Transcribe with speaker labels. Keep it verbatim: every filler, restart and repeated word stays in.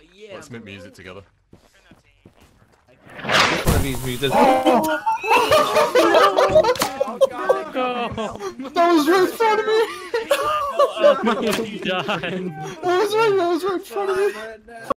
Speaker 1: yeah.
Speaker 2: Let's make music together.
Speaker 3: Which one of these music?
Speaker 1: Oh, God.
Speaker 4: That was right in front of me!
Speaker 3: Oh my god.
Speaker 4: That was right, that was right in front of me!